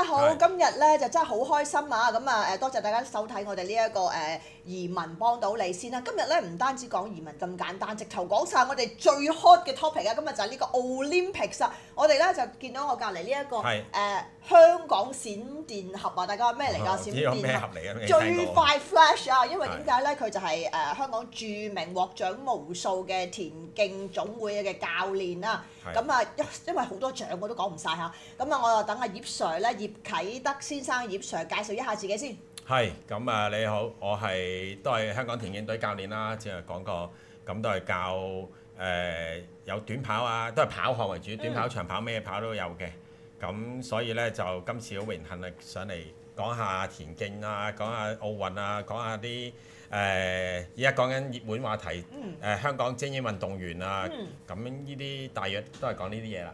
好，今日咧就真係好開心啊！咁啊多謝大家收睇我哋呢一個移民幫到你先啦。今日咧唔單止講移民咁簡單，直頭講晒我哋最 hot 嘅 topic 啊！今日就係呢個 Olympics 啊！我哋咧就見到我隔離呢一個香港閃電俠啊！大家咩嚟㗎？閃電俠最快 Flash 啊！因為點解咧？佢就係香港著名獲獎無數嘅田徑總會嘅教練啦。咁啊，因為好多獎我都講唔晒嚇。咁啊，我就等阿葉 Sir 咧，葉啟德先生葉 Sir 介紹一下自己先。 係，咁啊你好，我都係香港田徑隊教練啦，之前講過，咁都係教有短跑啊，都係跑項為主，短跑、長跑咩跑都有嘅。咁所以咧就今次好榮幸啊，上嚟講下田徑啊，講下奧運啊，講下啲而家講緊熱門話題，香港精英運動員啊，咁呢啲大約都係講呢啲嘢啦。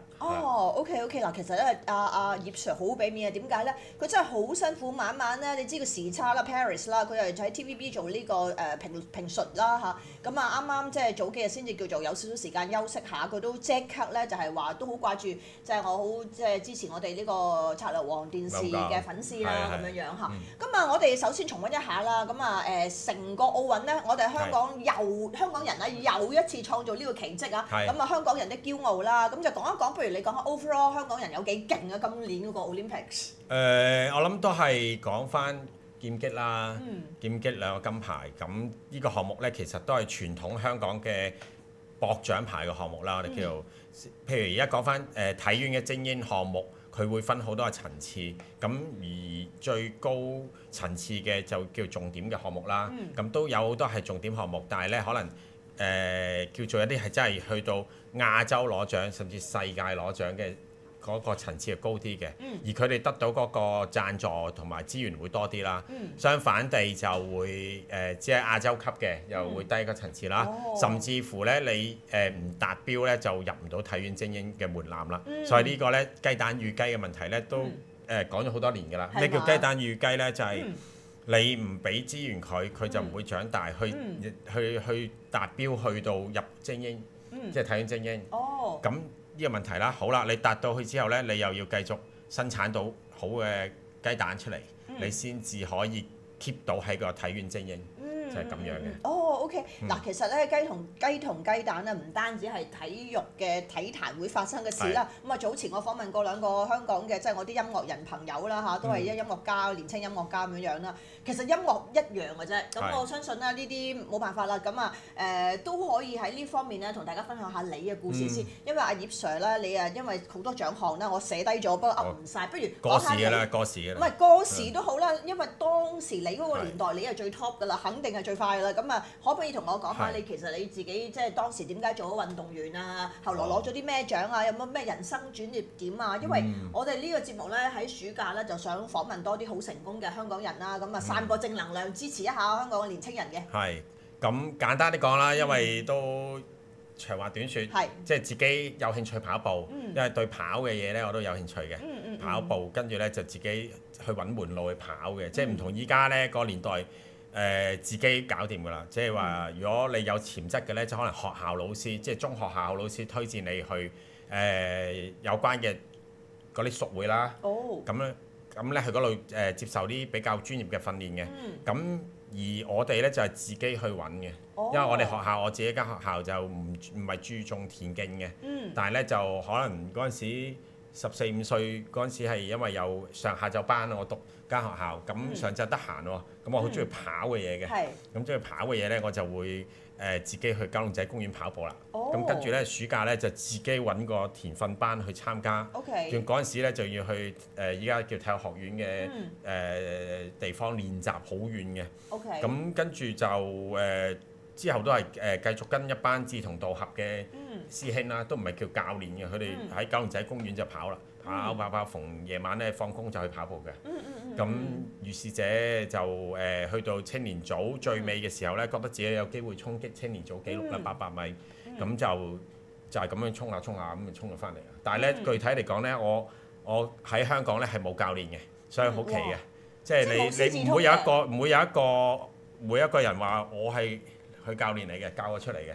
OK 嗱，其實咧阿葉 Sir 好俾面啊，點解咧？佢真係好辛苦，晚晚咧，你知個時差啦 Paris 啦，佢又喺 TVB 做呢個評述啦嚇。咁啊啱啱即係早幾日先至叫做有少少時間休息下，佢都即刻咧就係話都好掛住，即係我好即係支持我哋呢個策略王電視嘅粉絲啦咁樣樣嚇。咁啊，我哋首先重溫一下啦。咁啊成個奧運咧，我哋香港人咧又一次創造呢個奇蹟啊！咁啊香港人的驕傲啦，咁就講一講，不如你講下 overall 香港人有幾勁啊？今年嗰個 Olympics。 我諗都係講翻劍擊啦，劍擊2個金牌，咁呢個項目咧其實都係傳統香港嘅博獎牌嘅項目啦，我哋叫做，譬如而家講翻體院嘅精英項目。佢會分好多個層次，咁而最高層次嘅就叫重點嘅項目啦。咁都有好多係重點項目，但係咧可能叫做一啲係真係去到亞洲攞獎，甚至世界攞獎嘅嗰個層次係高啲嘅。而佢哋得到嗰個贊助同埋資源會多啲啦。相反地就會只係亞洲級嘅，又會低一個層次啦。甚至乎咧你唔達標咧就入唔到體院精英嘅門檻啦。所以呢個咧雞蛋與雞嘅問題咧都講咗好多年㗎啦。咩叫雞蛋與雞咧？就係你唔俾資源佢，佢就唔會長大，去達標去到入精英，即係體院精英。咁呢個問題啦，好啦，你達到去之後咧，你又要繼續生產到好嘅雞蛋出嚟，你先至可以 keep 到喺個體院精英，就係咁樣嘅。 OK，嗱，其實咧雞同雞蛋咧，唔單止係體育嘅體壇會發生嘅事啦。咁啊，早前我訪問過2個香港嘅，即係我啲音樂人朋友啦嚇，都係音樂家、年青音樂家咁樣樣啦。其實音樂一樣嘅啫，咁我相信咧呢啲冇辦法啦。咁啊都可以喺呢方面咧同大家分享下你嘅故事先，因為阿葉 Sir 咧，你啊因為好多獎項咧，我寫低咗，不過噏唔晒，不如過時嘅啦，過時嘅啦。 唔係過時都好啦，因為當時你嗰個年代你係最 top 㗎啦，肯定係最快㗎啦。咁啊，可唔可以同我講下你其實你自己即係當時點解做咗運動員啊？後來攞咗啲咩獎啊？有冇咩人生轉捩點啊？因為我哋呢個節目咧喺暑假咧就想訪問多啲好成功嘅香港人啦，咁啊散播正能量，支持一下香港嘅年青人嘅。 係，咁簡單啲講啦，因為都長話短説，即係自己有興趣跑步，因為對跑嘅嘢咧我都有興趣嘅。跑步跟住咧就自己去揾門路去跑嘅，即係唔同依家咧個年代。自己搞掂㗎啦，即係話如果你有潛質嘅咧，就可能學校老師，即係中學校老師推薦你去有關嘅嗰啲屬會啦。咁咧去嗰度接受啲比較專業嘅訓練嘅。咁而我哋咧就係自己去揾嘅，因為我哋學校我自己間學校就唔係注重田徑嘅，但係咧就可能嗰陣時14、15歲嗰陣時係因為有上下晝班我讀間學校，咁上晝得閒喎，咁我好中意跑嘅嘢嘅，咁中意跑嘅嘢咧我就會自己去九龍仔公園跑步啦。咁跟住咧暑假咧就自己揾個田訓班去參加，仲嗰陣時咧就要去依家叫體育學院嘅地方練習，好遠嘅。咁跟住就之後都係繼續跟一班志同道合嘅師兄啦，都唔係叫教練嘅，佢哋喺九龍仔公園就跑啦，跑，逢夜晚咧放工就去跑步嘅。咁如是者就去到青年組最尾嘅時候咧，覺得自己有機會衝擊青年組紀錄啦，800米，咁就係咁樣衝下咁就衝咗翻嚟。但係咧具體嚟講咧，我喺香港咧係冇教練嘅，所以好奇嘅，即係你唔會有一個每一個人話我係佢教練嚟嘅，教我出嚟嘅。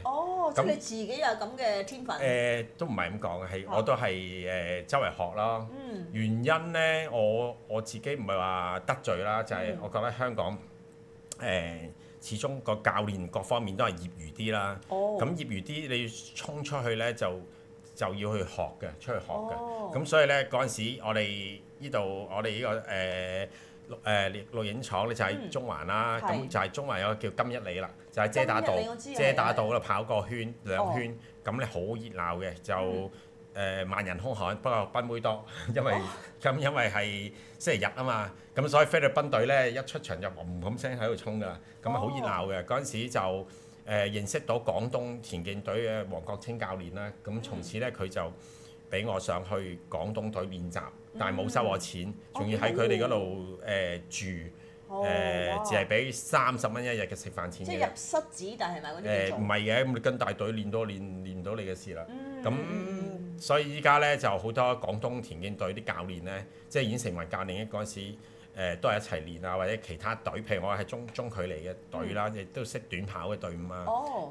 哦，即係你自己有咁嘅天分。 都唔係咁講嘅，係我都係周圍學咯。原因咧，我自己唔係話得罪啦，就係我覺得香港始終個教練各方面都係業餘啲啦。咁業餘啲你要衝出去咧，就要去學嘅，出去學嘅。咁所以咧嗰陣時，我哋呢個錄影廠咧就喺中環啦。咁就係中環有個叫金一里啦，就喺遮打道。遮打道嗰度跑個圈2圈，咁咧好熱鬧嘅，就萬人空巷，不過賓妹多，因為係星期日啊嘛，咁所以菲律賓隊咧一出場就嗡咁聲喺度衝㗎，咁啊好熱鬧嘅。嗰陣時就認識到廣東田徑隊嘅黃國清教練啦，咁從此咧佢就俾我上去廣東隊練習，但係冇收我錢，仲要喺佢哋嗰度住。只係俾30蚊一日嘅食飯錢嘅。 即係入室子，但係咪嗰啲唔係嘅，咁你跟大隊練到你嘅事啦。咁所以依家咧就好多廣東田徑隊啲教練咧，即係已經成為教練嘅嗰陣時，都係一齊練啊，或者其他隊，譬如我係中距離嘅隊啦，亦都識短跑嘅隊伍啊。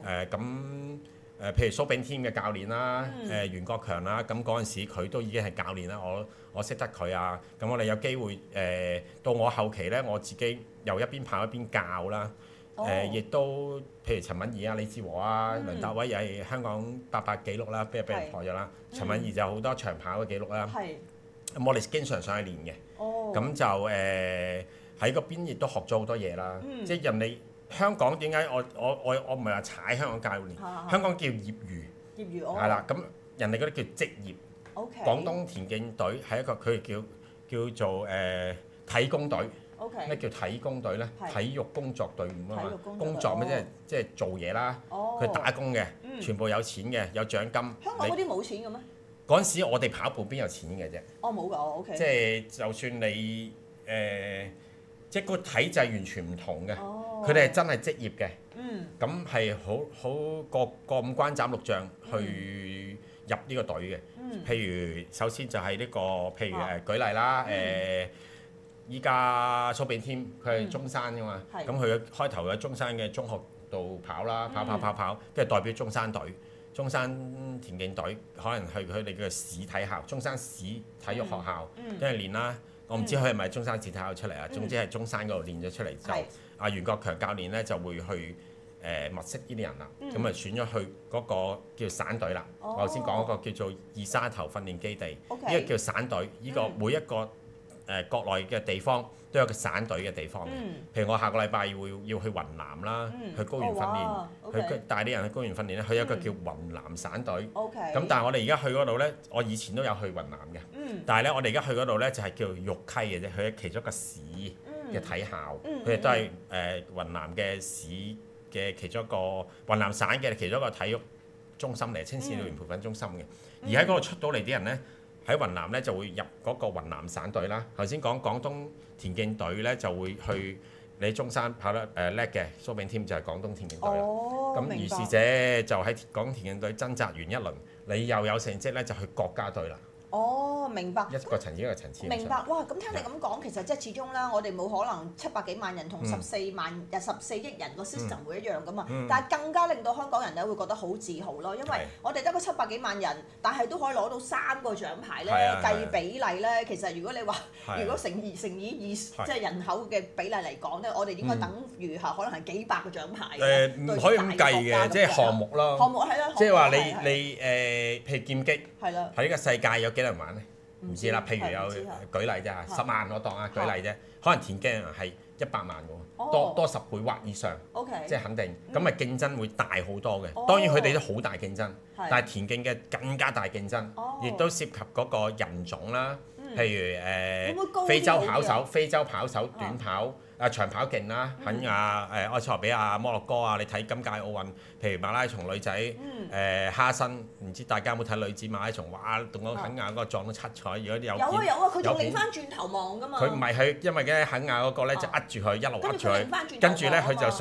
譬如蘇炳添嘅教練啦，袁國強啦，咁嗰陣時佢都已經係教練啦，我識得佢啊，咁我哋有機會到我後期咧，我自己又一邊跑一邊教啦，亦都譬如陳敏儀啊、李志和啊、梁達威又係香港800紀錄啦，俾人破咗啦，陳敏儀就好多長跑嘅紀錄啦，咁我哋經常上去練嘅，咁就喺嗰邊亦都學咗好多嘢啦，即係人哋。香港點解我唔係話踩香港教練，香港叫業餘，係啦，咁人哋嗰啲叫職業。廣東田徑隊係一個佢哋叫做體工隊。咩叫體工隊咧？體育工作隊伍啊嘛，工作咩即係做嘢啦，佢打工嘅，全部有錢嘅，有獎金。香港嗰啲冇錢嘅咩？ 嗰陣時我哋跑步邊有錢嘅啫？ 冇㗎，OK。 即係就算你即係個體制完全唔同嘅。佢哋係真係職業嘅，咁係好過五關斬六將去入呢個隊嘅。譬如首先就係呢個，譬如舉例啦，依家蘇炳添佢係中山㗎嘛，咁佢開頭喺中山嘅中學度跑啦，跑，跟住代表中山隊、中山田徑隊，可能去佢哋嘅市體校、中山市體育學校跟住練啦。我唔知佢係咪中山市體校出嚟啊，總之係中山嗰度練咗出嚟就。阿袁國強教練咧就會去物色呢啲人啦，咁啊選咗去嗰個叫省隊啦。我頭先講嗰個叫做二沙頭訓練基地，呢個叫省隊。呢個每一個國內嘅地方都有個省隊嘅地方嘅。譬如我下個禮拜要去雲南啦，去高原訓練，去帶啲人去高原訓練咧。佢有一個叫雲南省隊。咁但係我哋而家去嗰度咧，我以前都有去雲南嘅，但係咧我哋而家去嗰度咧就係叫玉溪嘅啫，佢係其中一個市嘅體校，佢哋都係雲南嘅市嘅其中一個雲南省嘅其中一個體育中心嚟，青少年培訓中心嘅。而喺嗰度出到嚟啲人咧，喺雲南咧就會入嗰個雲南省隊啦。頭先講廣東田徑隊咧就會去你中山跑得叻嘅，蘇炳添就係廣東田徑隊啦。咁如是者就喺廣東田徑隊掙扎完一輪，你又有成績咧就去國家隊啦。 明白。 一個層次一個層次。 明白，哇！咁聽你咁講，其實即係始終啦，我哋冇可能700幾萬人同14億人個 system 會一樣噶嘛。但係更加令到香港人咧會覺得好自豪咯，因為我哋得個700幾萬人，但係都可以攞到3個獎牌咧。計比例咧，其實如果你話如果乘以即係人口嘅比例嚟講咧，我哋應該等於可能係幾百個獎牌。 唔可以咁計嘅，即係項目咯。 項目係啦。 即係話你譬如劍擊，喺呢個世界有幾多人玩咧？唔知啦，譬如有舉例啫，10萬我當啊，舉例啫，可能田徑係100萬喎，多10倍或以上，即係肯定，咁咪競爭會大好多嘅。當然佢哋都好大競爭，但係田徑嘅更加大競爭，亦都涉及嗰個人種啦，譬如非洲跑手短跑。長跑勁啦，肯亞埃塞俄比亞、摩洛哥啊，你睇今屆奧運，譬如馬拉松女仔哈辛，唔知大家有冇睇女子馬拉松？哇，同個肯亞嗰個撞到七彩，如果有啊，佢仲擰翻轉頭望㗎嘛。 佢唔係佢，因為咧肯亞嗰個咧就扼住佢，一路扼住佢，跟住咧佢就想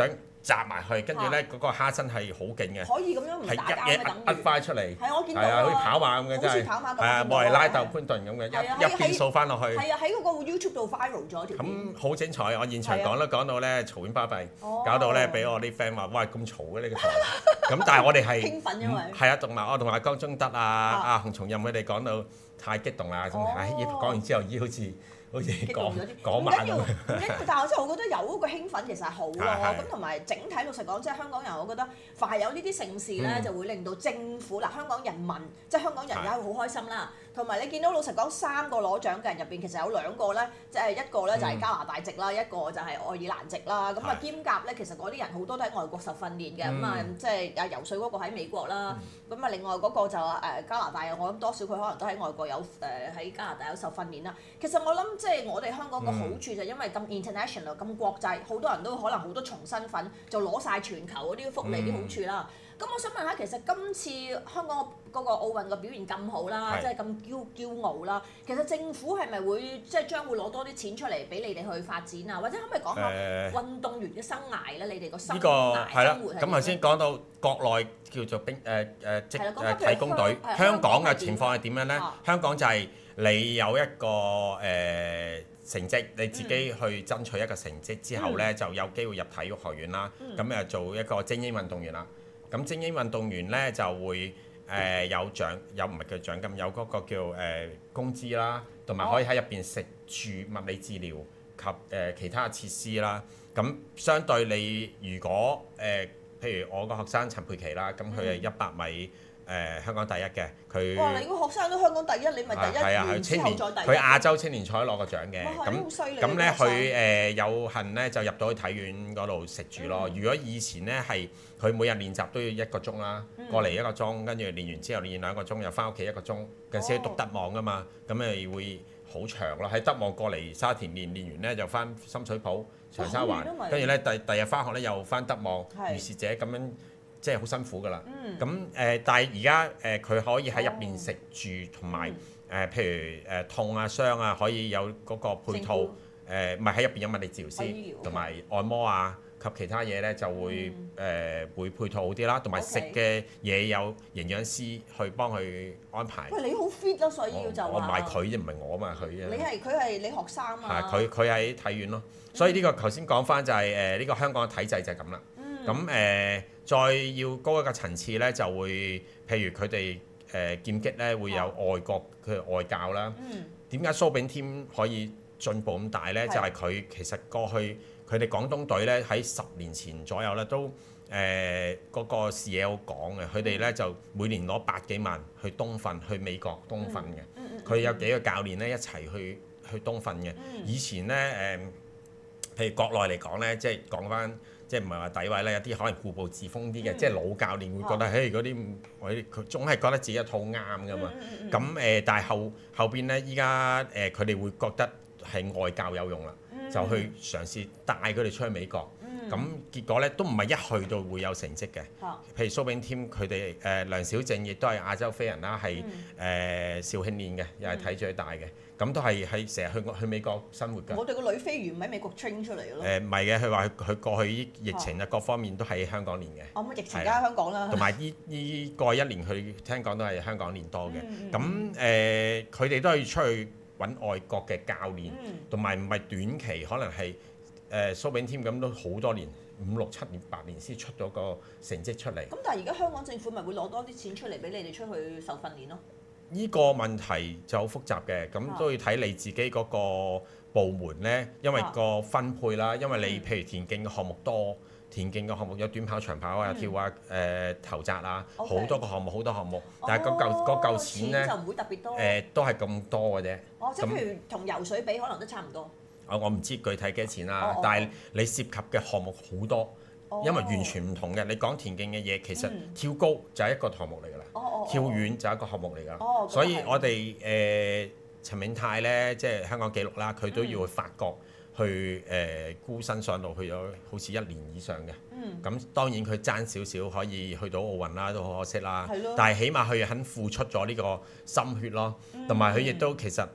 擲埋去，跟住咧嗰個蝦身係好勁嘅， 可以咁樣唔係打交一嘢嘅等於。 噏翻出嚟。 係我見到係啊，好似啊， 跑馬咁嘅真係。 好似跑馬咁。 係啊，莫雷拉鬥潘頓咁嘅， 係啊一邊掃翻落去。 係啊，喺嗰個 YouTube 度 viral 咗條片。 咁好精彩！我現場講到咧嘈喧巴閉，搞到咧俾我啲 friend 話：喂，咁嘈嘅呢個台。咁但係我哋係興奮，因為係啊，我同埋江忠德阿洪松蔭佢哋講到太激動啦，咁講完之後好似講馬咁。 唔緊要，但係我覺得有嗰個興奮其實係好咯。咁同埋整體老實講，即係香港人，我覺得凡係有呢啲盛事咧，就會令到政府香港人民即係香港人而家會好開心啦。同埋你見到老實講3個攞獎嘅人入邊，其實有2個咧，即係一個咧就係加拿大籍啦，一個就係愛爾蘭籍啦。咁啊兼夾咧，其實嗰啲人好多都喺外國受訓練嘅，咁啊即係游水嗰個喺美國啦，咁啊另外嗰個就加拿大，我諗多少佢可能都喺外國有喺加拿大有受訓練啦。其實我諗即係我哋香港個好處就因為咁 international 咁國際，好多人都可能好多重身份，就攞晒全球嗰啲福利啲好處啦。咁我想問下，其實今次香港嗰個奧運嘅表現咁好啦，即係咁驕傲啦，其實政府係咪會即係將會攞多啲錢出嚟俾你哋去發展啊？或者可唔可以講下運動員嘅生涯咧？你哋個生涯生活係點？ 咁頭先講到國內叫做體工隊，香港嘅情況係點樣咧？香港就係你有一個成績，你自己去爭取一個成績之後咧，就有機會入體育學院啦。咁做一個精英運動員啦。咁精英運動員咧就會有唔係叫獎金，有嗰個叫工資啦，同埋可以喺入邊食住物理治療及其他設施啦。咁相對你如果譬如我個學生陳佩琪啦，咁佢係100米香港第一嘅，佢哇！你個學生都香港第一，你咪第一，然之後再第一。 佢亞洲青年賽攞過獎嘅，咁咧佢有幸咧就入到去體院嗰度食住咯。如果以前咧係佢每日練習都要1個鐘啦，過嚟1個鐘，跟住練完之後練2個鐘，又翻屋企1個鐘，嗰陣時讀德望噶嘛，咁咪會好長咯。喺德望過嚟沙田練完咧就翻深水埗、長沙灣，跟住咧第日翻學咧又翻德望、如是者咁樣。即係好辛苦㗎啦，咁但係而家佢可以喺入邊食住，同埋譬如痛啊、傷啊，可以有嗰個配套，唔係喺入邊有物理治療師，同埋按摩啊及其他嘢咧就會會配套好啲啦，同埋食嘅嘢有營養師去幫佢安排。 喂，你好 fit 咯，所以要就話。 我唔係佢啫，唔係我嘛，佢啫。 佢係你學生啊。 係佢喺體院咯，所以呢個頭先講翻就係呢個香港嘅體制就係咁啦。咁再要高一個層次咧，就會譬如佢哋劍擊咧會有外國嘅外教啦。點解蘇炳添可以進步咁大咧？就係佢其實過去佢哋廣東隊咧喺10年前左右咧都嗰個視野好廣嘅。佢哋咧就每年攞百幾萬去冬訓，去美國冬訓嘅。佢有幾個教練咧一齊去冬訓嘅。以前咧譬如國內嚟講咧，即係講翻。即係唔係話詆毀咧？有啲可能固步自封啲嘅，即係老教練會覺得，嘿嗰啲佢總係覺得自己一套啱㗎嘛。咁但係後邊咧，依家佢哋會覺得係外教有用啦，就去嘗試帶佢哋出去美國。咁結果咧都唔係一去到會有成績嘅。譬如蘇炳添佢哋梁小正亦都係亞洲飛人啦，係肇慶練嘅，又係睇住佢大嘅。咁都係成日去美國生活㗎。我哋個女飛魚唔喺美國 train 出嚟嘅咯。 唔係嘅，佢話佢過去疫情啊各方面都喺香港練嘅。 咁疫情而家香港啦。 同埋呢過1年佢聽講都係香港練多嘅。咁佢哋都係出去揾外國嘅教練，同埋唔係短期，可能係蘇炳添咁都好多年5、6、7年、8年先出咗個成績出嚟。 咁但係而家香港政府咪會攞多啲錢出嚟俾你哋出去受訓練咯？ 呢個問題就好複雜嘅，咁都要睇你自己嗰個部門呢，因為個分配啦，因為你譬如田徑嘅項目多，田徑嘅項目有短跑、長跑啊、跳啊、投擲啊，好多個項目，好多項目，但係嗰嚿錢呢， 就唔會特別多， 都係咁多嘅啫。 即係譬如同游水比，可能都差唔多。 我唔知具體幾多錢啦，但係你涉及嘅項目好多。因為完全唔同嘅，你講田徑嘅嘢，其實跳高就係一個項目嚟㗎啦，跳遠就係一個項目嚟㗎，所以我哋陳銘泰咧，即係香港紀錄啦，佢都要去法國去孤身上路去咗好似1年以上嘅，咁當然佢爭少少可以去到奧運啦，都好可惜啦，但係起碼佢肯付出咗呢個心血咯，同埋佢亦都其實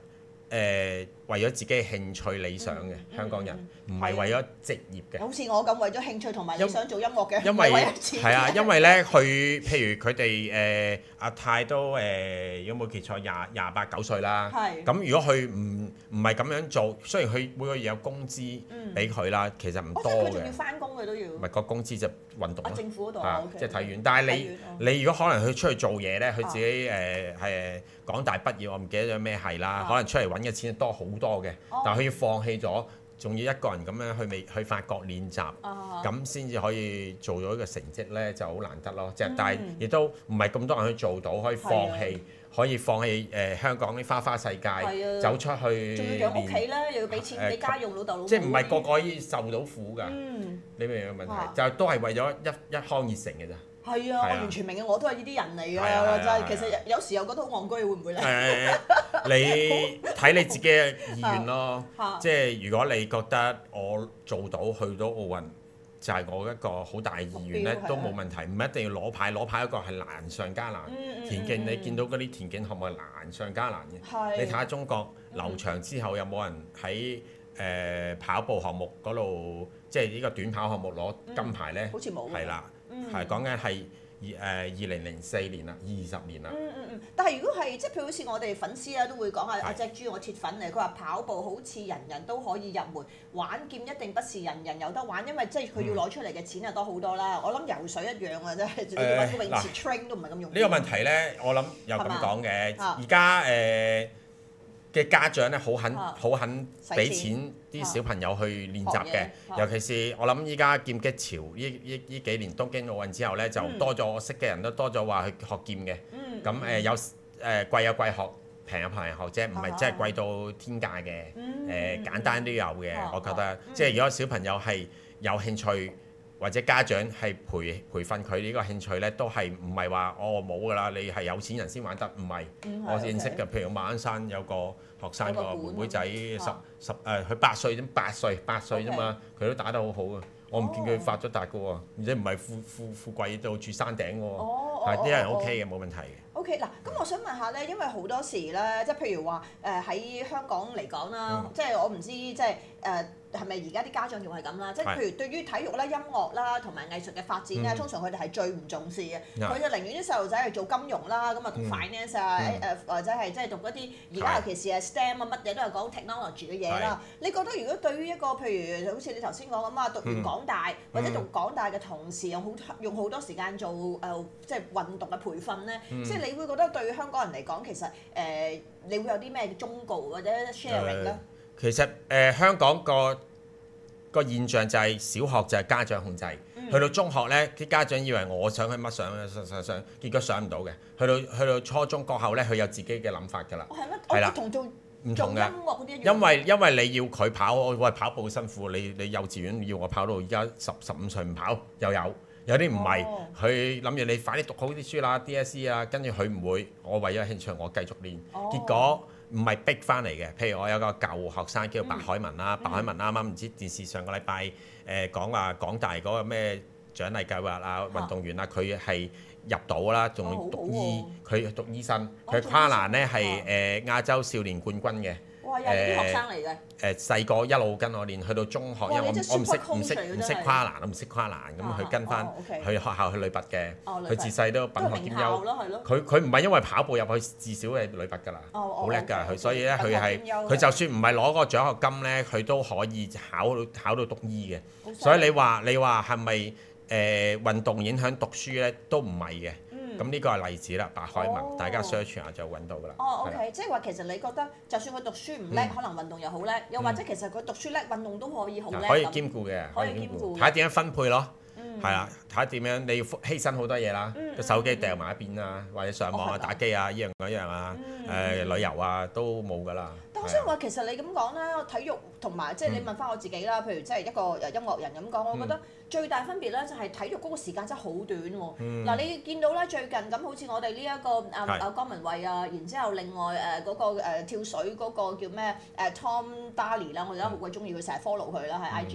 為咗自己興趣理想嘅香港人，唔係為咗職業嘅。 好似我咁為咗興趣同埋理想做音樂嘅， 因為為咗錢。 係啊，因為咧佢譬如佢哋阿泰都如果冇記錯廿八九歲啦。 係。 咁如果佢唔係咁樣做，雖然佢每個月有工資俾佢啦，其實唔多嘅。 佢仲要翻工嘅都要。 唔係個工資就運動咯。 政府嗰度即係體院，但係你如果可能佢出去做嘢咧，佢自己係港大畢業，我唔記得咗咩係啦，可能出嚟揾嘅錢多好多嘅，但係佢要放棄咗，仲要一個人咁樣去法國練習，咁先至可以做咗一個成績咧，就好難得咯。即係但係亦都唔係咁多人去做到，可以放棄。可以放棄香港啲花花世界，走出去。 仲要養屋企咧，又要俾錢俾家用老豆老母。 即係唔係個個可以受到苦㗎？你明唔明個問題？就都係為咗一腔熱誠嘅咋。 係啊，我完全明嘅，我都係呢啲人嚟㗎，就係其實有時又覺得好戇居，會唔會咧？ 你睇你自己嘅意願咯。即係如果你覺得我做到去到奧運，就係我一個好大意願咧，都冇問題，唔一定要攞牌。攞牌一個係難上加難。田徑你見到嗰啲田徑項目係難上加難嘅。你睇下中國劉翔之後有冇人喺跑步項目嗰度，即係呢個短跑項目攞金牌咧？ 好似冇。 係啦，係講緊係2004年啦，20年啦。 但係如果係即係譬如好似我哋粉絲啊，都會講阿隻豬我鐵粉嚟，佢話跑步好似人人都可以入門，玩劍一定不是人人有得玩，因為即係佢要攞出嚟嘅錢又多好多啦。我諗游水一樣啊，真係你揾個泳池 train 都唔係咁容易。 呢個問題咧，我諗又咁講嘅，而家嘅家長咧好肯俾錢啲小朋友去練習嘅，尤其是我諗依家劍擊潮呢幾年東京奧運之後咧，就多咗我識嘅人都多咗話去學劍嘅。咁有貴有貴學，平有平學啫，唔係真係貴到天價嘅。簡單都有嘅，我覺得。即係如果小朋友係有興趣，或者家長係培訓佢呢個興趣咧，都係唔係話我冇㗎啦？你係有錢人先玩得，唔係。我認識嘅，譬如馬鞍山有個學生個妹妹仔佢8歲啫嘛，佢都打得好好啊！我唔見佢發咗達㗎喎，而且唔係富貴到住山頂㗎喎，係啲人 OK 嘅，冇問題嘅。 OK 嗱，咁我想問下咧，因為好多時咧，即係譬如話喺香港嚟講啦，即係我唔知即係係咪而家啲家長仲係咁啦？即係譬如對於體育啦、音樂啦同埋藝術嘅發展咧，通常佢哋係最唔重視嘅。佢就寧願啲細路仔去做金融啦，咁啊讀 finance 啊，或者係即係讀一啲而家尤其是係 STEM 啊，乜嘢都係講 technology 嘅嘢啦。你覺得如果對於一個譬如好似你頭先講咁啊，讀完港大或者讀港大嘅同時用好多時間做即係運動嘅培訓咧，即係你會覺得對香港人嚟講，其實你會有啲咩忠告或者 sharing 咧？ 其實香港個現象就係小學就係家長控制，去到中學咧啲家長以為我想去乜上，結果上唔到嘅。去到初中過後咧，佢有自己嘅諗法㗎啦。 係咩？係啦，同做唔同嘅。 因為你要佢跑，我跑步好辛苦。你幼稚園要我跑到而家15歲唔跑又有啲唔係，佢諗住你快啲讀好啲書啦 DSE 啊，跟住佢唔會，我為咗興趣我繼續練，結果唔係逼翻嚟嘅。譬如我有個舊學生叫白海文啦，白海文啱啱唔知電視上個禮拜講話港大嗰個咩獎勵計劃啊，運動員啊，佢係入到啦，仲讀醫，佢讀醫生，佢跨欄咧係亞洲少年冠軍嘅。 哇！又係啲學生嚟嘅。 細個一路跟我練，去到中學，因為我唔識跨欄，我唔識跨欄，咁佢跟翻去學校去女拔嘅，佢自細都品學兼優。佢唔係因為跑步入去，至少係女拔㗎啦，好叻㗎佢，所以咧佢就算唔係攞個獎學金咧，佢都可以考到讀醫嘅。所以你話係咪運動影響讀書咧？都唔係嘅。咁呢個係例子啦，白海文，大家 search 下就揾到㗎啦。 OK， 即係話其實你覺得，就算佢讀書唔叻，可能運動又好叻，又或者其實佢讀書叻，運動都可以好叻。 可以兼顧嘅，可以兼顧。睇下點樣分配咯，係啦，睇下點樣你要犧牲好多嘢啦，個手機掉埋一邊啊，或者上網啊、打機啊、依樣嗰樣啊，旅遊啊都冇㗎啦。 但我想話其實你咁講啦，體育同埋即係你問翻我自己啦，譬如即係一個音樂人咁講，我覺得最大分別咧就係體育嗰個時間真係好短喎。嗱，你見到咧最近咁好似我哋呢一個江文慧啊，然之後另外嗰個跳水嗰個叫咩Tom Daley 啦，我而家好鬼中意佢，成日 follow 佢啦喺 IG。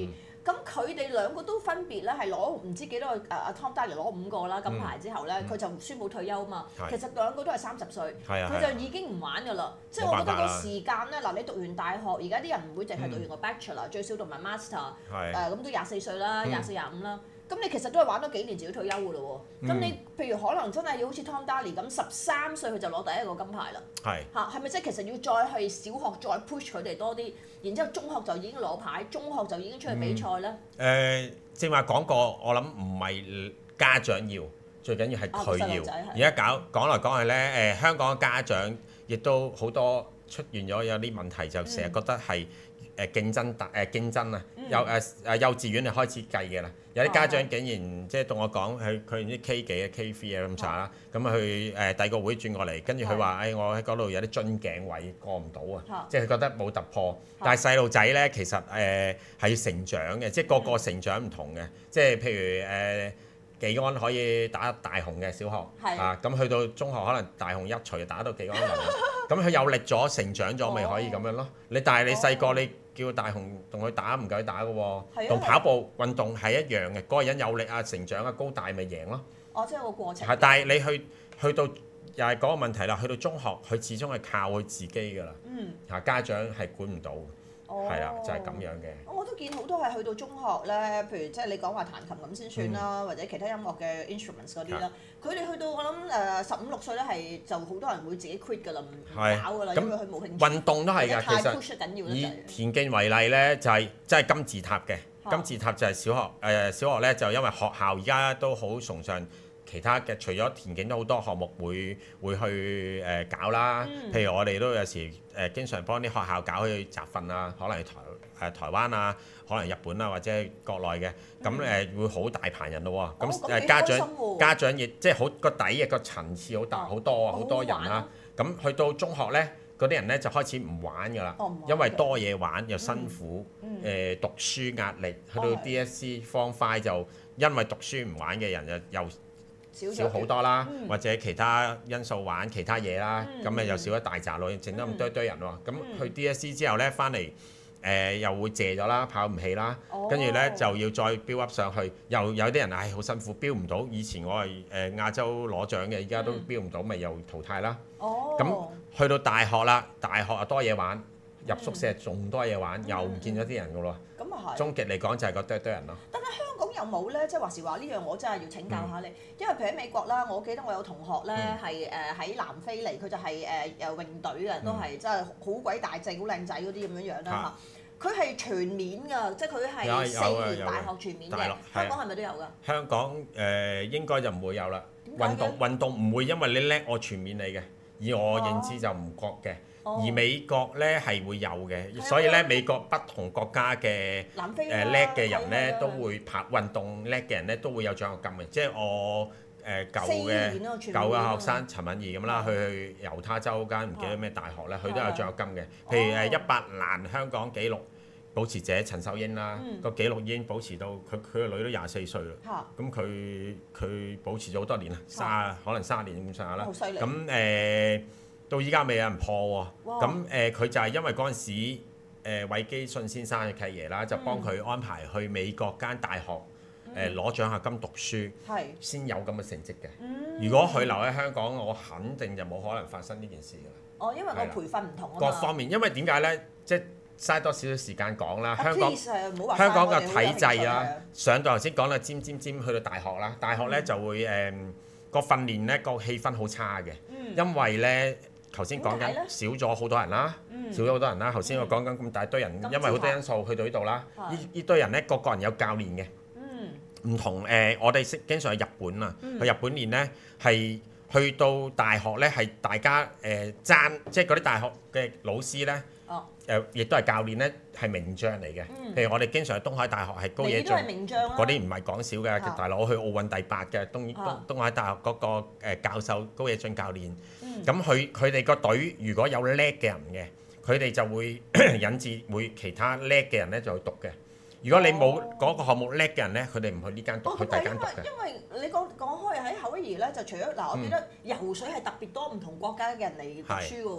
咁佢哋兩個都分別咧係攞唔知幾多個阿 Tom Daley 攞5個啦金牌之後咧，佢就宣布退休嘛。其實兩個都係30歲，佢就已經唔玩㗎啦。即係我覺得個時間咧，嗱你讀完大學，而家啲人唔會淨係讀完個 Bachelor，最少讀埋 Master，咁都24歲啦，24、25啦。咁你其實都係玩多幾年就要退休㗎咯喎。咁你譬如可能真係要好似 Tom Daley 咁13歲佢就攞第一個金牌啦。係咪即係其實要再去小學再 push 佢哋多啲，然之後中學就已經攞牌，中學就已經出去比賽咧？ 正話講過，我諗唔係家長要，最緊要係佢要。而家講來講去咧，香港嘅家長亦都好多出現咗有啲問題，就成日覺得係競爭啊，幼稚園就開始計嘅啦。有啲家長竟然即係同我講，佢唔知 K 幾啊 K3 啊咁查啦，咁去第二個會轉過嚟，跟住佢話：我喺嗰度有啲樽頸位過唔到啊，即係佢覺得冇突破。但係細路仔咧，其實係要成長嘅，即係個成長唔同嘅。即係譬如技安可以打大雄嘅小學咁去到中學可能大雄一錘打到技安人咁佢有力咗成長咗，咪可以咁樣咯。但係你細個你叫大雄同佢打唔夠佢打嘅喎，同跑步運動係一樣嘅。嗰個人有力啊，成長啊，高大咪贏咯。 即係個過程。 係，但係你去到又係嗰個問題啦。去到中學，佢始終係靠佢自己㗎啦。家長係管唔到。係啊，就係咁樣嘅。 我都見好多係去到中學咧，譬如即係你講話彈琴咁先算啦，或者其他音樂嘅 instruments 嗰啲啦。佢哋去到我諗15、6歲咧，係就好多人會自己 quit 㗎啦，唔搞㗎啦，因為佢冇興趣。 運動都係㗎，其實以田徑為例咧，就係即係金字塔嘅。金字塔就係小學咧，就因為學校而家都好崇尚其他嘅，除咗田徑都好多項目會去搞啦。譬如我哋都有時經常幫啲學校搞去集訓啊，可能台灣啊，可能日本啊，或者國內嘅，咁會好大棚人咯喎。咁家長亦即係好個底嘅個層次好大好多啊，好多人啦。咁去到中學咧，嗰啲人咧就開始唔玩㗎啦，因為多嘢玩又辛苦，讀書壓力，去到 DSE Form 5就因為讀書唔玩嘅人又少好多啦，或者其他因素玩其他嘢啦，咁咪又少一大紮女，剩得咁堆人喎。咁去 DSE 之後咧，翻嚟又會謝咗啦，跑唔起啦，跟住咧就要再 build up 上去，又有啲人好辛苦 build 唔到。以前我係亞洲攞獎嘅，而家都 build 唔到，咪又淘汰啦。咁去到大學啦，大學又多嘢玩，入宿舍仲多嘢玩，又唔見咗啲人㗎咯。 咁啊係。 終極嚟講就係個堆人咯。 但係香港有冇咧？即係話時話呢樣，我真係要請教下你。因為譬如喺美國啦，我記得我有同學咧係喺南非嚟，佢就係游泳隊嘅，都係真係好鬼大隻、好靚仔嗰啲咁樣樣啦嚇。佢係全面㗎，即係佢係4年大學全面嘅。香港係咪都有㗎？ 香港應該就唔會有啦。運動唔會因為你叻我全面你嘅，以我認知就唔覺嘅。而美國咧係會有嘅，所以咧美國不同國家嘅叻嘅人咧都會跑運動叻嘅人咧都會有獎學金嘅，即係我舊嘅學生陳敏儀咁啦，去猶他州間唔記得咩大學咧，佢都有獎學金嘅。譬如100欄香港紀錄保持者陳秀英啦，個紀錄已經保持到佢個女都24歲啦，咁佢保持咗好多年啦，可能30年咁上下啦。咁到依家未有人破喎，咁佢就係因為嗰陣時韋基信先生嘅契爺啦，就幫佢安排去美國間大學攞獎學金讀書，先有咁嘅成績嘅。如果佢留喺香港，我肯定就冇可能發生呢件事㗎啦。 因為個培訓唔同啊嘛。 各方面，因為點解咧？即係嘥多少少時間講啦。香港嘅體制啦，上到頭先講啦，尖去到大學啦，大學咧就會個訓練咧個氣氛好差嘅，因為咧。頭先講緊少咗好多人啦，頭先我講緊咁大堆人，因為好多因素去到呢度啦。呢堆人咧，個人有教練嘅，唔同我哋經常去日本啊，去日本練咧係去到大學咧係大家爭，即係嗰啲大學嘅老師咧，亦都係教練咧係名將嚟嘅。譬如我哋經常去東海大學係高野將，嗰啲唔係講少嘅，大佬我去奧運第8嘅東海大學嗰個教授高野進教練。咁佢哋個隊如果有叻嘅人嘅，佢哋就會引致會其他叻嘅人咧就去讀嘅。如果你冇嗰個項目叻嘅人咧，佢哋唔去呢間讀，去第間讀嘅。 因為你講開喺夏威夷咧，就除咗嗱，我記得游水係特別多唔同國家嘅人嚟讀書嘅喎。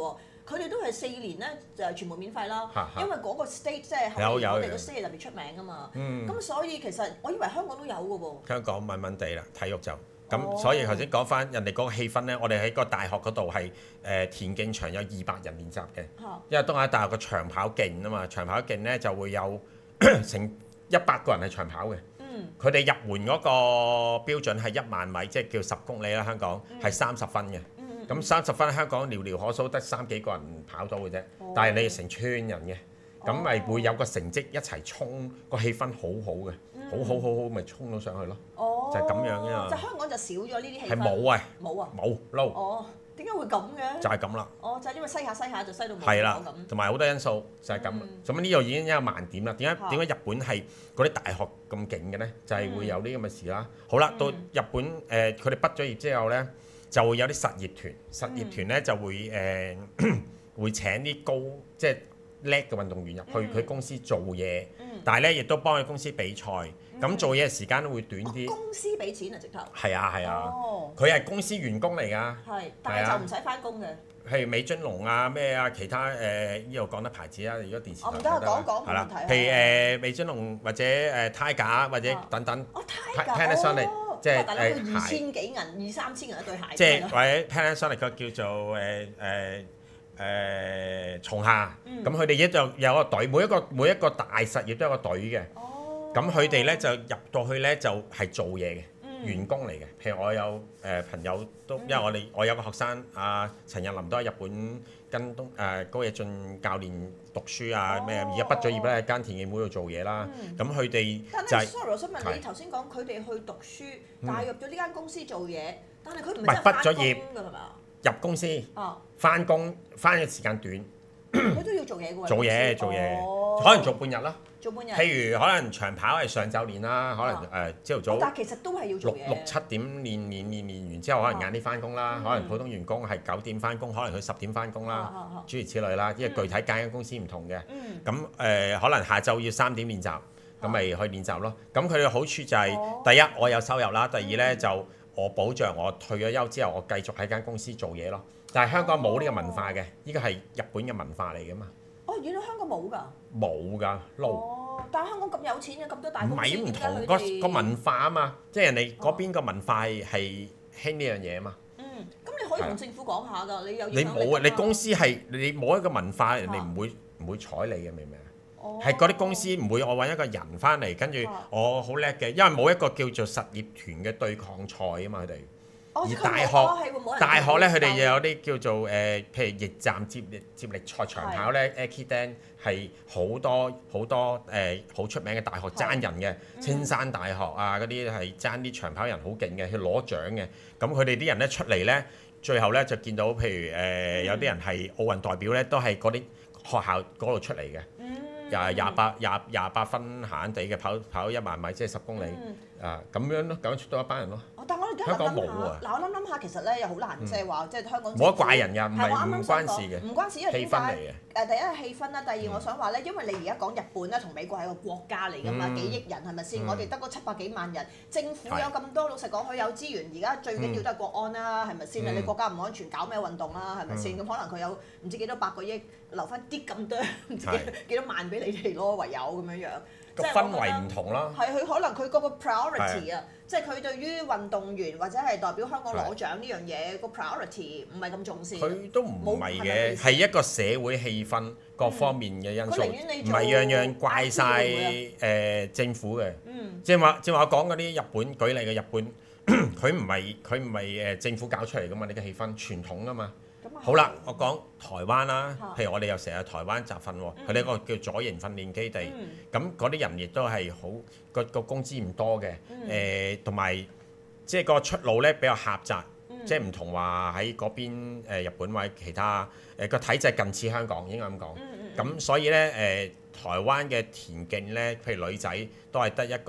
佢哋都係4年咧就全部免費啦， 嚇因為嗰個 state 即係有我哋個 state 特別出名啊嘛。咁所以其實我以為香港都有嘅喎。 香港問問地啦，體育就咁，所以頭先講翻人哋嗰個氣氛咧，我哋喺個大學嗰度係田徑場有200人練習嘅，因為東亞大學個長跑徑啊嘛，長跑徑咧就會有成100個人係長跑嘅。佢哋入門嗰個標準係1萬米，即係叫10公里啦。香港係30分嘅。咁30分香港寥寥可數，得3幾個人跑到嘅啫。但係你成村人嘅，咁咪會有個成績一齊衝，個氣氛好好嘅，好，咪衝到上去咯。就係咁樣嘅嘛。 就香港就少咗呢啲氣氛。 係冇啊！ 冇啊！ 冇撈。 點解會咁嘅？ 就係咁啦。 就係因為西下就西到冇係啦， 咁。 同埋好多因素就係咁。咁呢度已經一個盲點啦。點解日本係嗰啲大學咁勁嘅咧？就係會有呢咁嘅事啦。好啦，到日本佢哋畢咗業之後咧，就會有啲實業團。實業團咧就會會請啲即係叻嘅運動員入去佢公司做嘢，但係咧亦都幫佢公司比賽。咁做嘢嘅時間都會短啲。 公司俾錢啊，直頭。 係啊，佢係公司員工嚟㗎。 係，但係就唔使翻工嘅。 譬如美津濃啊、咩啊，其他呢度講得牌子啊，如果電視台唔得講冇問題。 譬如美津濃或者Tiger 或者等等。Panasonic 即係 2000幾銀、2、3千銀一對鞋。 即係或者 Panasonic 個叫做松下，咁佢哋一就有個隊，每一個大實業都有個隊嘅。咁佢哋咧就入到去咧就係做嘢嘅員工嚟嘅。譬如我有朋友都，因為我有個學生阿陳日林都喺日本跟高野進教練讀書啊咩，而家畢咗業咧喺間田徑會度做嘢啦。咁佢哋就係 sorry， 我想問你頭先講佢哋去讀書，但係入咗呢間公司做嘢，但係佢唔係畢咗業㗎係嘛？ 入公司翻工翻嘅時間短， 佢都要做嘢嘅喎。 做嘢，可能做半日啦。 做半日。 譬如可能長跑係上晝練啦，可能朝頭早。 但係其實都係要做嘢。 6、7點練完之後，可能晏啲翻工啦。可能普通員工係9點翻工，可能佢10點翻工啦，諸如此類啦。因為具體間公司唔同嘅。咁可能下晝要3點練習，咁咪去練習咯。咁佢嘅好處就係第一我有收入啦，第二咧就我保障我退咗休之後，我繼續喺間公司做嘢咯。但係香港冇呢個文化嘅，呢個係日本嘅文化嚟㗎嘛。 原來香港冇㗎。 冇㗎， 但係香港咁有錢嘅，咁多大公司， 唔係唔同個文化啊嘛，即係人哋嗰邊個文化係興呢樣嘢啊嘛。 咁你可以同政府講下㗎，你有你冇啊？你公司係你冇一個文化，人哋唔會睬你嘅，明唔明啊？係嗰啲公司唔會，我揾一個人翻嚟，跟住我好叻嘅，因為冇一個叫做實業團嘅對抗賽啊嘛，佢哋。而大學咧，佢哋又有啲叫做譬如驛站接力賽長跑咧 ，Ekiden 係好多好出名嘅大學爭人嘅，青山大學啊嗰啲係爭啲長跑人好勁嘅，去攞獎嘅。咁佢哋啲人咧出嚟咧，最後咧就見到譬如有啲人係奧運代表咧，都係嗰啲學校嗰度出嚟嘅。28分閒地嘅跑1萬米，即係10公里咁樣咯，咁出到一班人咯。 但我而家香港冇啊！ 嗱，我諗下，其實咧又好難，即係話即係香港。 冇得怪人㗎，唔關事嘅。 唔關事，因為點解？第一係氣氛啦，第二我想話咧，因為你而家講日本咧同美國係個國家嚟㗎嘛，幾億人係咪先？我哋得嗰700幾萬人，政府有咁多，老實講佢有資源，而家最緊要都係國安啦，係咪先？你國家唔安全，搞咩運動啦？係咪先？咁可能佢有唔知幾多百個億，留翻啲咁多，唔知幾多萬俾你哋咯，唯有咁樣樣。 個氛圍唔同咯。 係佢可能佢嗰個 priority 啊，即係佢對於運動員或者係代表香港攞獎呢樣嘢個 priority 唔係咁重視。佢都唔係嘅，係一個社會氣氛各方面嘅因素，唔係樣樣怪晒政府嘅。即係話我講嗰啲日本舉例嘅日本，佢唔係政府搞出嚟㗎嘛？呢個氣氛傳統㗎嘛。好啦，我講台灣啦，譬如我哋又成日台灣集訓喎，佢哋一個叫左營訓練基地，咁嗰啲人亦都係好個工資唔多嘅，同埋即係個出路咧比較狹窄，即係唔同話喺嗰邊日本或者其他個體制近似香港，應該咁講。咁所以咧台灣嘅田徑咧，譬如女仔都係得一個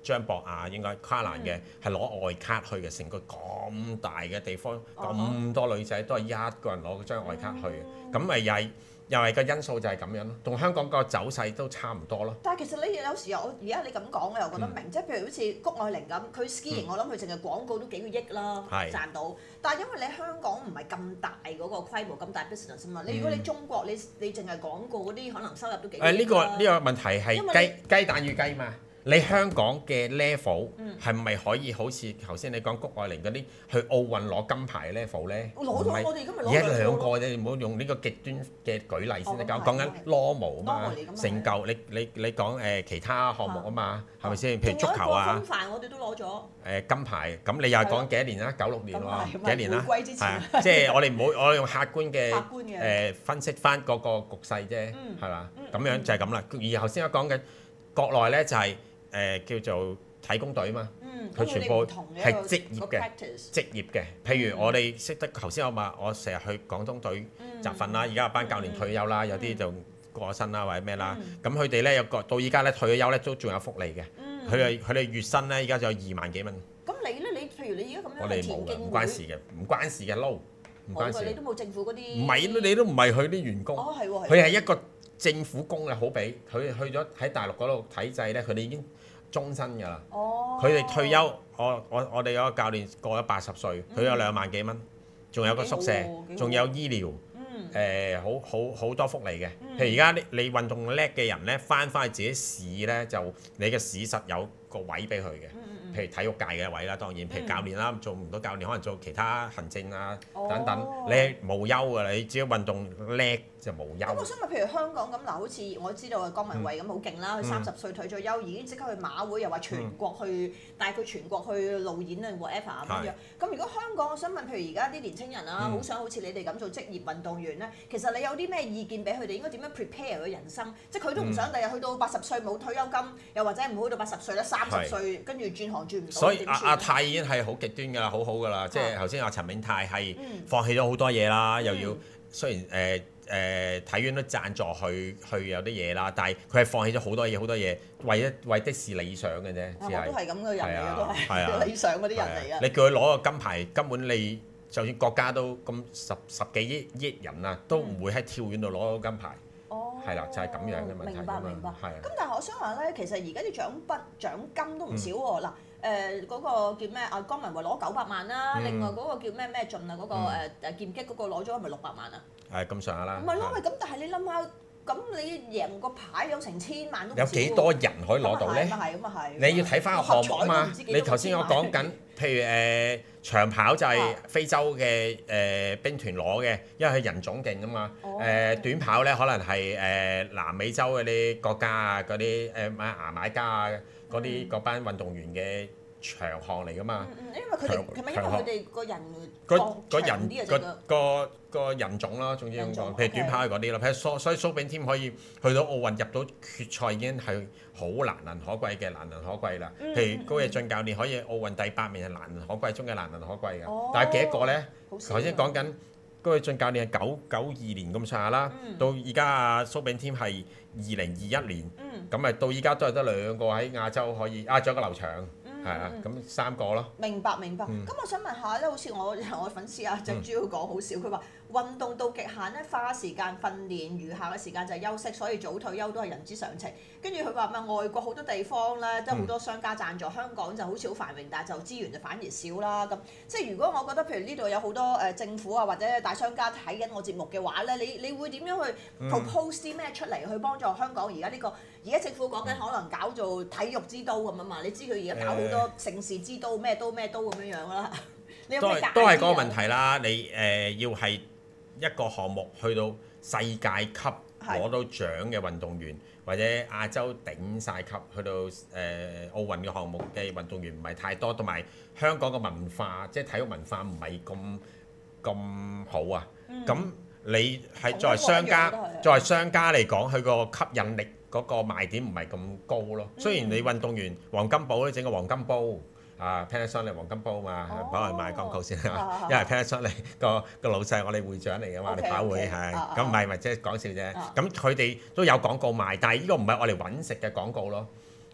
張博雅應該卡蘭嘅係攞外卡去嘅，成個咁大嘅地方，咁多女仔都係一個人攞張外卡去嘅，咁咪又係個因素就係咁樣咯，同香港個走勢都差唔多咯。 但係其實你有時候而家你咁講，我又覺得明，即係譬如好似谷愛凌咁，佢 skiing 我諗佢淨係廣告都幾個億啦賺到，但係因為你香港唔係咁大嗰個規模，咁大 business 啊嘛，你如果你中國你淨係廣告嗰啲，可能收入都幾億啦。 呢個問題係雞蛋與雞嘛。你香港嘅 level 係咪可以好似頭先你講谷愛凌嗰啲去奧運攞金牌 level 咧？ 攞咗，我哋今日攞而家兩個啫，你唔好用呢個極端嘅舉例先得㗎。講緊 normal 啊嘛，成嚿你講其他項目啊嘛，係咪先？譬如足球啊， 風帆我哋都攞咗金牌，咁你又係講幾多年啦96年喎，幾多年啦？ 回歸之前， 即係我哋唔好我用客觀嘅分析翻嗰個局勢啫，係嘛？咁樣就係咁啦。而頭先我講嘅國內咧就係。叫做體工隊嘛，佢全部係職業嘅。譬如我哋識得頭先我成日去廣東隊集訓啦，而家有班教練退休啦，有啲就過咗身啦或者咩啦。咁佢哋咧到依家咧退咗休咧都仲有福利嘅。佢哋月薪咧而家就有2萬幾蚊。 咁你咧？你譬如你而家咁樣我哋冇嘅，唔關事嘅，唔關事嘅撈，唔關事。 你都冇政府嗰啲。 唔係，你都唔係佢啲員工。 哦，係喎。 佢係一個政府工嘅，好比佢去咗喺大陸嗰度體制咧，佢哋已經終身㗎啦，佢哋退休，我哋有個教練過咗80歲，佢有2萬幾蚊，仲有個宿舍，仲有醫療，好多福利嘅。譬如而家你運動叻嘅人咧，翻去自己市咧，就你嘅市實有個位俾佢嘅。譬如體育界嘅位啦，當然，譬如教練啦，做唔到教練，可能做其他行政啊等等，你係無憂㗎，你只要運動叻就無憂。 咁我想問，譬如香港咁嗱，好似我知道江文慧咁好勁啦，佢30歲退咗休，已經即刻去馬會，又話全國去帶佢全國去路演啊 whatever 咁樣。咁如果香港，我想問，譬如而家啲年青人啊，好想好似你哋咁做職業運動員咧，其實你有啲咩意見俾佢哋應該點樣 prepare 佢人生？即係佢都唔想第日去到80歲冇退休金，又或者唔好去到80歲啦，30歲跟住轉行轉唔到。 所以阿泰已經係好極端㗎啦，好㗎啦。即係頭先阿陳銘泰係放棄咗好多嘢啦，又要雖然體院都贊助去有啲嘢啦，但係佢係放棄咗好多嘢，為的是理想嘅啫。 我都係咁嘅人嚟嘅，都係理想嗰啲人嚟嘅。 你叫佢攞個金牌，根本你就算國家都咁十幾億人啊，都唔會喺跳遠度攞個金牌。係啦，就係咁樣嘅問題。 明白。 係。 咁但係我想話咧，其實而家啲獎金都唔少喎。嗱，嗰個叫咩？阿江文慧攞900萬啦，另外嗰個叫咩進啊？嗰個劍擊嗰個攞咗係咪600萬啊？ 係咁上下啦。 唔係咯，咁但係你諗下，咁你贏個牌有成1000萬都唔少喎。 有幾多人可以攞到咧？ 咁啊係。 你要睇翻個項目啊嘛。你頭先我講緊，譬如長跑就係非洲嘅兵團攞嘅，因為佢人種勁啊嘛。短跑咧可能係南美洲嗰啲國家啊，嗰啲牙買加啊嗰班運動員嘅長項嚟噶嘛。因為佢哋係咪因為佢哋個人個人種咯，總之咁講。譬如短跑係嗰啲咯，譬如所以蘇炳添可以去到奧運入到決賽已經係好難能可貴嘅，難能可貴啦。譬如高野進教練可以奧運第8名係難能可貴中嘅難能可貴㗎。但係幾多個咧？頭先講緊高野進教練係992年咁上下啦，到而家阿蘇炳添係2021年，咁咪到而家都係得2個喺亞洲可以，仲有個劉翔。係啊，咁3個咯。明白。咁我想問下咧，好似我粉絲啊，就主要講好少，佢話運動到極限咧，花時間訓練，餘下嘅時間就係休息，所以早退休都係人之常情。跟住佢話外國好多地方咧，都好多商家贊助，香港就好似好繁榮，但係就資源就反而少啦。咁即係如果我覺得譬如呢度有好多政府啊或者大商家睇緊我節目嘅話咧，你會點樣去 propose 啲咩出嚟去幫助香港而家呢個？而家政府講緊可能搞做體育之都咁啊嘛，你知佢而家搞好多盛事之都咩都咁樣樣啦。你有咩解釋？都係嗰個問題啦。你要係一個項目去到世界級攞到獎嘅運動員，或者亞洲頂晒級去到奧運嘅項目嘅運動員唔係太多，同埋香港嘅文化即係體育文化唔係咁好啊。咁你係作為商家嚟講，佢個吸引力嗰個賣點唔係咁高咯。雖然你運動員黃金寶咧整個黃金煲Panasonic 黃金煲嘛，幫人賣廣告先啊。因為 Panasonic 個老細我哋會長嚟㗎嘛，我哋跑會係咁唔係即係講笑啫。咁佢哋都有廣告賣，但係呢個唔係我哋揾食嘅廣告咯。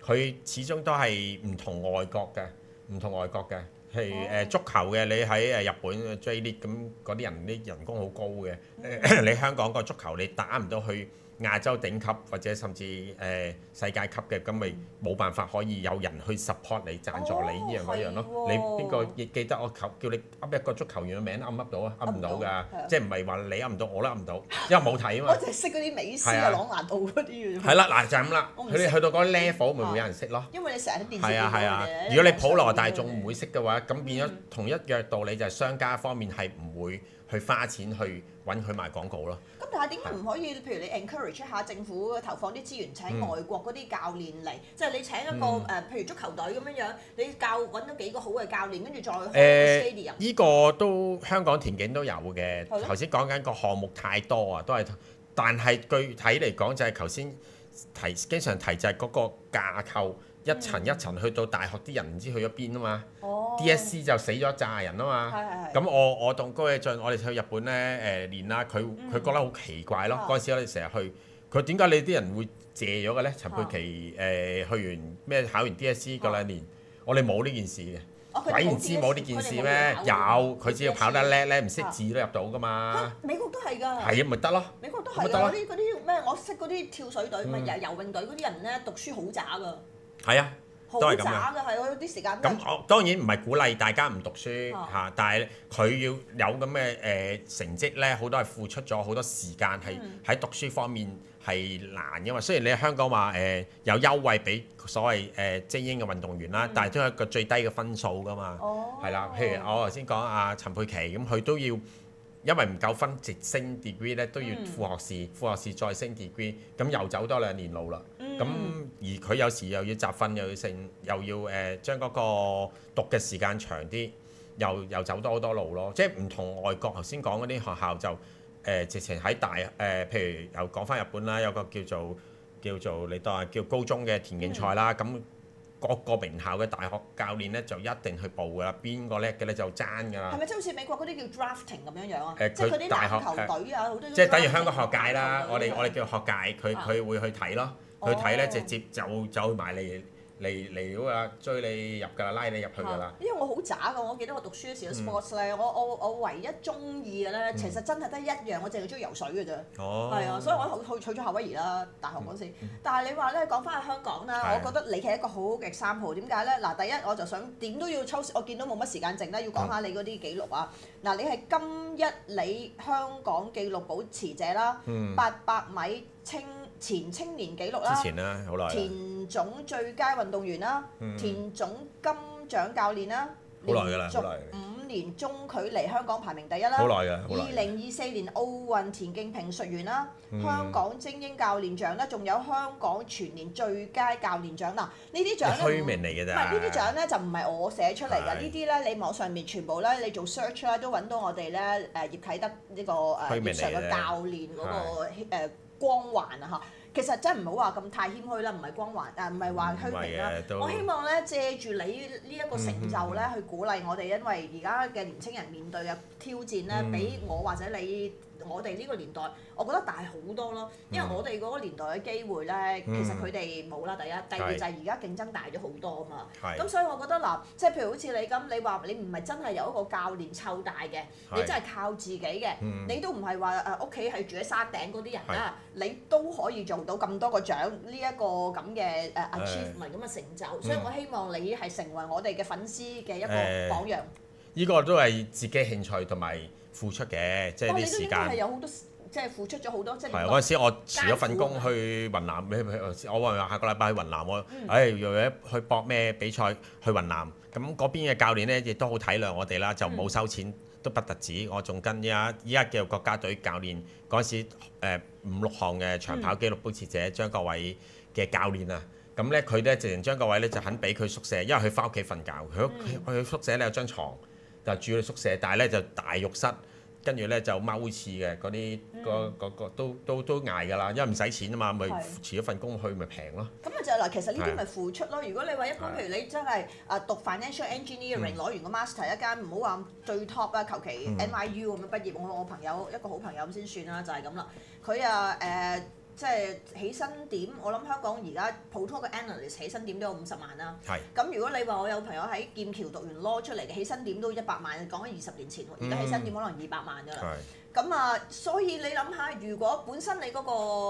佢始終都係唔同外國嘅，譬如足球嘅，你喺日本 J League 咁嗰啲人啲人工好高嘅，你香港個足球你打唔到去亞洲頂級或者甚至世界級嘅，咁咪冇辦法可以有人去 support 你贊助你呢樣嗰樣咯。你邊個記得我叫你噏一個足球員嘅名噏到啊？噏唔到㗎，即係唔係話你噏唔到我都噏唔到，因為冇睇啊嘛。 我就係識嗰啲美斯啊、朗拿度嗰啲嘅。 係啦，嗱就係咁啦。佢哋去到嗰個 level 咪會有人識咯。 因為你成日喺電視係啊。如果你普羅大眾唔會識嘅話，咁變咗同一樣道理就係商家方面係唔會去花錢去揾佢賣廣告咯。 咁但係點解唔可以？譬如你 encourage 一下政府投放啲資源請外國嗰啲教練嚟，即係你請一個譬如足球隊咁樣樣，你揾咗幾個好嘅教練，跟住再開 stadium。 呢個都香港田徑都有嘅。頭先講緊個項目太多啊，都係，但係具體嚟講就係頭先經常提就係嗰個架構。一層一層去到大學啲人唔知去咗邊啊嘛，DSC 就死咗一紮人啊嘛，咁我同高野進我哋去日本咧練啦，佢覺得好奇怪咯，嗰陣時我哋成日去，佢點解你啲人會謝咗嘅咧？陳佩琪去完咩考完 DSC 嗰2年，我哋冇呢件事嘅，鬼唔知冇呢件事咩？有，佢只要跑得叻咧，唔識字都入到噶嘛。 美國都係㗎。 係啊，咪得咯。 美國都係嗰啲咩？我識嗰啲跳水隊咪游泳隊嗰啲人咧，讀書好渣㗎。 係啊，都係咁樣。 好渣㗎，係我有啲時間。 咁我當然唔係鼓勵大家唔讀書嚇，但係佢要有咁嘅成績咧，好多係付出咗好多時間，係喺讀書方面係難嘅嘛。雖然你喺香港話有優惠俾所謂精英嘅運動員啦，但係都係一個最低嘅分數㗎嘛。係啦，譬如我頭先講阿陳佩琪咁，佢都要。因為唔夠分直升 degree 咧，都要副學士，副學士再升 degree，咁又走多2年路啦。咁而佢有時又要集訓，又要升，又要將嗰個讀嘅時間長啲，又走多好多路咯。即係唔同外國頭先講嗰啲學校就直情喺譬如又講翻日本啦，有個叫做你當係叫高中嘅田徑賽啦，咁。各個名校嘅大學教練咧就一定去報㗎啦，邊個叻嘅咧就爭㗎啦。 係咪即係好似美國嗰啲叫 drafting 咁樣樣啊？ 即係佢啲籃球隊啊，好多。 即係等於香港學界啦，我哋叫學界，佢會去睇咯，去睇咧直接就走埋嚟啊追你入㗎啦，拉你入去㗎啦。 因為我好渣㗎，我記得我讀書嗰時 sports 咧，我唯一中意嘅咧，其實真係得一樣，我淨係中意游水㗎啫。係啊，所以我去咗夏威夷啦，大學嗰時。但係你話咧講翻去香港啦，我覺得你係一個好好嘅3號。點解咧？嗱，第一我就想點都要抽，我見到冇乜時間剩啦，要講下你嗰啲記錄啊。嗱，你係金一里香港紀錄保持者啦，800米前青年紀錄啦， 之前啦，好耐。 田總最佳運動員啦，田總金獎教練啦， 好耐㗎啦，好耐。 5年中距離香港排名第一啦， 好耐㗎，好耐。 2024年奧運田徑評述員啦，香港精英教練獎啦，仲有香港全年最佳教練獎嗱，呢啲獎咧虛名嚟㗎咋？ 唔係呢啲獎咧就唔係我寫出嚟㗎，呢啲咧你網上面全部咧你做 search 咧都揾到我哋咧葉啟德呢個葉 Sir 嘅教練嗰個光環啊嚇，其實真係唔好話咁太謙虛啦，唔係光環唔係話虛名啦。我希望咧借住你呢一個成就咧，去鼓勵我哋，因為而家嘅年青人面對嘅挑戰咧，比我或者我哋呢個年代，我覺得大好多咯。因為我哋嗰個年代嘅機會咧，其實佢哋冇啦。第一，第二就係而家競爭大咗好多啊嘛。咁所以我覺得嗱，即係譬如好似你咁，你話你唔係真係有一個教練湊大嘅，你真係靠自己嘅，你都唔係話屋企係住喺山頂嗰啲人啦，你都可以做到咁多個獎呢一個咁嘅achievement 咁嘅成就。所以我希望你係成為我哋嘅粉絲嘅一個榜樣。 呢個都係自己興趣同埋付出嘅，即係啲時間。 係有好多即係付出咗好多。即係嗰陣時我辭咗份工去雲南，我話下個禮拜去雲南喎，又去搏咩比賽去雲南，咁嗰邊嘅教練咧亦都好體諒我哋啦，就冇收錢都不特止，我仲跟依家叫國家隊教練嗰陣時5、6項嘅長跑紀錄保持者張國偉嘅教練啊。咁咧佢咧直情張國偉咧就肯俾佢宿舍，因為佢翻屋企瞓覺，佢宿舍咧有張床。就住喺宿舍，但係咧就大浴室，跟住咧就踎廁嘅嗰啲，個都捱㗎啦，因為唔使錢啊嘛，咪辭咗份工去咪平咯。 咁咪就嗱，其實呢啲咪付出咯。如果你話一般，譬如你真係讀 financial engineering 攞完個 master 一間唔好話最 top 啦，求其 NYU 咁樣畢業，我朋友一個好朋友咁先算啦，就係咁啦。佢即係起薪點，我諗香港而家普通嘅 analyst 起薪點都有50萬啦。 係。 咁如果你話我有朋友喺劍橋讀完 law 出嚟嘅起薪點都100萬，講緊20年前，而家起薪點可能200萬㗎啦。咁啊，所以你諗下，如果本身你嗰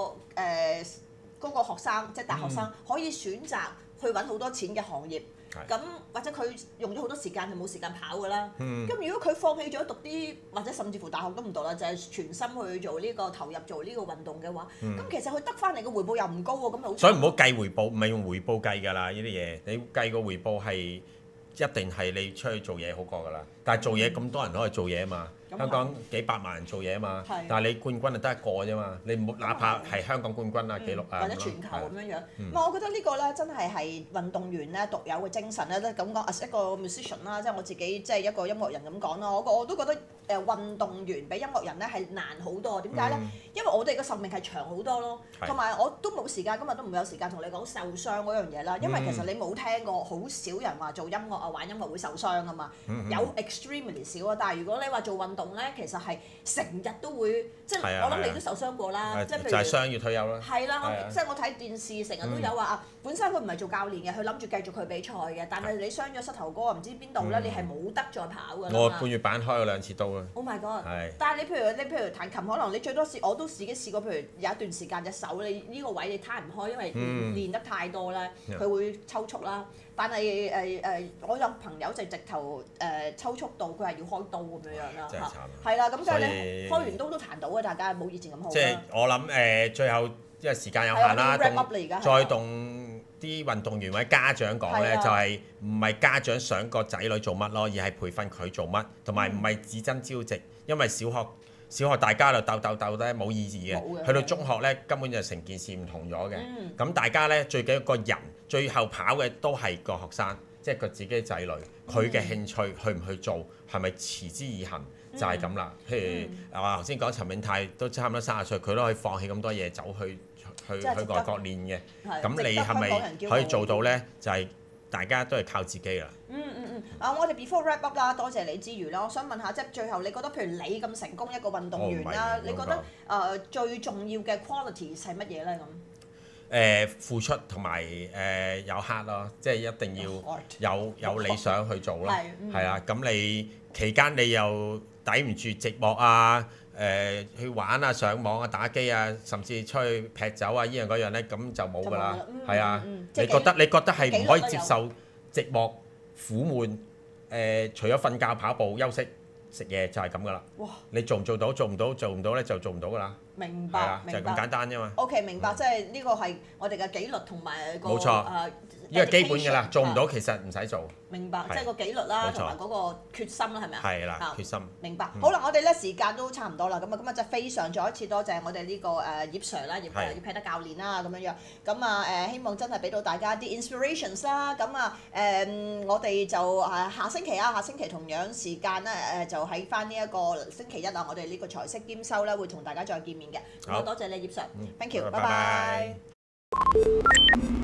個學生，即係大學生，可以選擇去揾好多錢嘅行業。咁或者佢用咗好多時間就冇時間跑㗎啦。咁如果佢放棄咗讀啲或者甚至乎大學都唔讀啦，就係全心去做呢個投入做呢個運動嘅話，咁其實佢得翻嚟嘅回報又唔高喎，咁好。 所以唔好計回報，唔係用回報計㗎啦，呢啲嘢你計個回報係一定係你出去做嘢好過㗎啦。但係做嘢咁多人都可以做嘢啊嘛。香港幾百萬人做嘢啊嘛，但係你冠軍就得一個啫嘛，你唔好哪怕係香港冠軍啊、紀錄啊或者全球咁樣樣。我覺得呢個咧真係運動員咧獨有嘅精神咧，都咁講，as一個 musician 啦，即係我自己即係一個音樂人咁講啦，我都覺得運動員比音樂人咧係難好多。點解咧？因為我哋嘅壽命係長好多咯，同埋我都冇時間，今日都唔會有時間同你講受傷嗰樣嘢啦。因為其實你冇聽過好少人話做音樂啊、玩音樂會受傷㗎嘛，有 extremely 少啊。但係如果你話做運動咧，其實係成日都會，即係我諗你都受傷過啦，即係譬如就係傷要退休啦。係啦，即係我睇電視成日都有話啊，本身佢唔係做教練嘅，佢諗住繼續去比賽嘅，但係你傷咗膝頭哥唔知邊度咧，你係冇得再跑㗎啦。 我半月板開咗2次刀啊。 Oh my god！但係你譬如彈琴，可能你最多試，我都自己試過，譬如有一段時間隻手你呢個位你攤唔開，因為練得太多咧，佢會抽搐啦。但係我有朋友就直頭抽搐到佢係要開刀咁樣樣啦嚇，係啦，咁所以你開完刀都彈到啊，大家冇以前咁好。 即係我諗最後因為時間有限啦，再動啲運動員或者家長講咧，就係唔係家長想個仔女做乜咯，而係培訓佢做乜，同埋唔係只爭朝夕，因為小學大家就鬥咧冇意義嘅，去到中學咧根本就成件事唔同咗嘅。咁大家咧最緊要個人，最後跑嘅都係個學生，即係佢自己仔女，佢嘅興趣去唔去做，係咪持之以恆，就係咁啦。譬如頭先講陳銘泰都差唔多30歲，佢都可以放棄咁多嘢走去外國練嘅。咁你係咪可以做到咧？就係大家都係靠自己啦。 我哋 before wrap up 啦，多謝你之餘啦，我想問下，即係最後你覺得譬如你咁成功一個運動員啦，你覺得最重要嘅 quality 係乜嘢咧咁？ 付出同埋有 heart 咯，即係一定要有理想去做咯，係啊。咁你期間你又抵唔住寂寞啊，去玩啊、上網啊、打機啊，甚至出去劈酒啊，依樣嗰樣咧，咁就冇㗎啦。係啊，你覺得係唔可以接受寂寞苦悶？除咗瞓覺、跑步、休息、食嘢就係咁㗎啦。哇！你做唔做到？做唔到咧就做唔到㗎啦。明白，就係咁簡單啫嘛。 OK， 明白，即係呢個係我哋嘅紀律同埋個冇錯，呢個基本㗎啦，做唔到其實唔使做。 明白，即係個紀律啦，同埋嗰個決心啦，係咪啊？ 係啦，決心。 明白。好啦，我哋咧時間都差唔多啦，咁啊，今日就非常再一次多謝我哋呢個葉 Sir 啦，葉彼得教練啦，咁樣樣。咁啊希望真係俾到大家啲 inspirations 啦。咁啊我哋就下星期同樣時間咧就喺翻呢一個星期一啊，我哋呢個財色兼收咧會同大家再見面嘅。好，多謝你葉 Sir，thank you，拜拜。